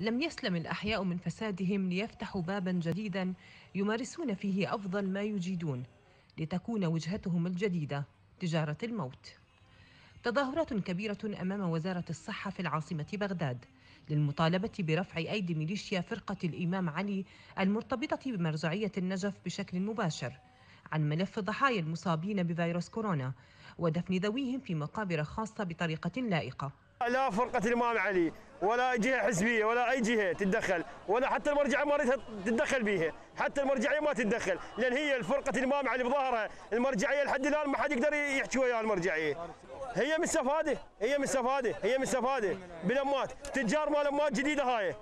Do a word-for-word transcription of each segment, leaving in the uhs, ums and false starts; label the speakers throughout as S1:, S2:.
S1: لم يسلم الأحياء من فسادهم ليفتحوا بابا جديدا يمارسون فيه أفضل ما يجيدون لتكون وجهتهم الجديدة تجارة الموت. تظاهرات كبيرة أمام وزارة الصحة في العاصمة بغداد للمطالبة برفع أيدي ميليشيا فرقة الإمام علي المرتبطة بمرجعية النجف بشكل مباشر عن ملف ضحايا المصابين بفيروس كورونا ودفن ذويهم في مقابر خاصة بطريقة لائقة.
S2: لا فرقة الإمام علي ولا جهة حزبية ولا أي جهة تتدخل، ولا حتى المرجعية ما ريتها تتدخل بيها، حتى المرجعية ما تتدخل، لأن هي الفرقة الإمام علي بظهرها، المرجعية لحد الآن ما حد يقدر يحكي وياها المرجعية. هي مستفادة، هي مستفادة، هي مستفادة بالأموات، تجار مال أموات جديدة هاي.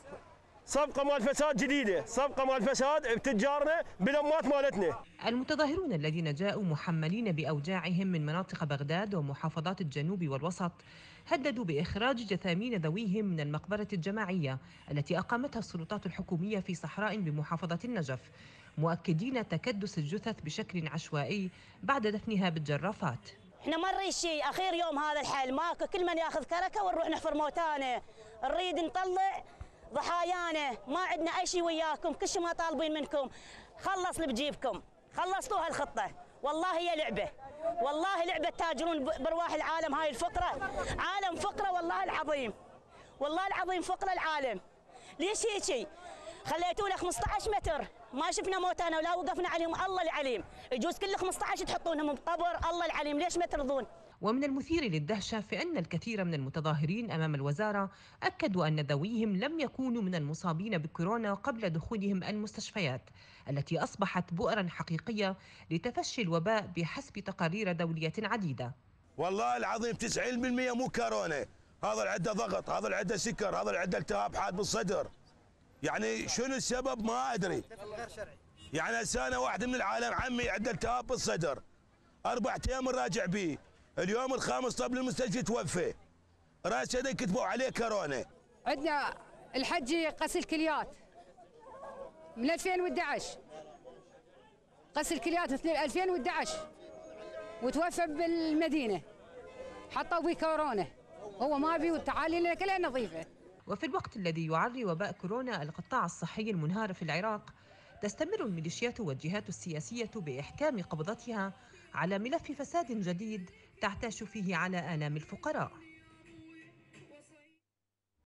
S2: صفقة مال فساد جديدة، صفقة مال فساد بتجارنا بالأموات مالتنا.
S1: المتظاهرون الذين جاءوا محملين بأوجاعهم من مناطق بغداد ومحافظات الجنوب والوسط هددوا بإخراج جثامين ذويهم من المقبرة الجماعية التي أقامتها السلطات الحكومية في صحراء بمحافظة النجف، مؤكدين تكدس الجثث بشكل عشوائي بعد دفنها بالجرافات.
S3: احنا ما نريد شيء، اخير يوم هذا الحل ماكو، كل من ياخذ كركه ونروح نحفر موتانا، نريد نطلع ضحايانا، ما عندنا اي شيء وياكم، كل شيء ما طالبين منكم، خلص اللي بجيبكم، خلصتوا هالخطه، والله هي لعبه، والله لعبه تاجرون برواح العالم، هاي الفقره، عالم فقره والله العظيم، والله العظيم فقره العالم، ليش هيجي؟ خليتونا خمسة عشر متر ما شفنا موتانا ولا وقفنا عليهم، الله العليم، يجوز كل خمسة عشر تحطونهم بقبر، الله العليم ليش ما ترضون؟
S1: ومن المثير للدهشة في أن الكثير من المتظاهرين أمام الوزارة أكدوا أن ذويهم لم يكونوا من المصابين بكورونا قبل دخولهم المستشفيات التي أصبحت بؤرا حقيقية لتفشي الوباء بحسب تقارير دولية عديدة.
S4: والله العظيم تسعين بالمئة مو كورونا، هذا العدة ضغط، هذا العدة سكر، هذا العدة التهاب حاد بالصدر. يعني شنو السبب ما أدري. يعني سنة واحدة من العالم عمي عنده التهاب بالصدر، أربع أيام راجع بيه، اليوم الخامس طب المستشفى توفى، راس يده كتبوا عليه كورونا.
S5: عندنا الحجي غسل كليات من ألفين وأحد عشر، غسل كليات من ألفين وأحد عشر وتوفى بالمدينة، حطوا بيه كورونا، هو ما بيه والتعاليل كلها نظيفة.
S1: وفي الوقت الذي يعري وباء كورونا القطاع الصحي المنهار في العراق، تستمر الميليشيات والجهات السياسية بإحكام قبضتها على ملف فساد جديد تعتاش فيه على آلام الفقراء.